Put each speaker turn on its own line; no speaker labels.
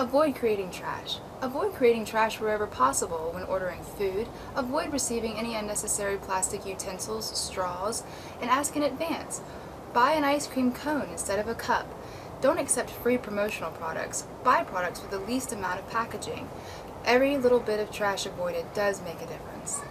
Avoid creating trash. Avoid creating trash wherever possible when ordering food. Avoid receiving any unnecessary plastic utensils, straws, and ask in advance. Buy an ice cream cone instead of a cup. Don't accept free promotional products. Buy products with the least amount of packaging. Every little bit of trash avoided does make a difference.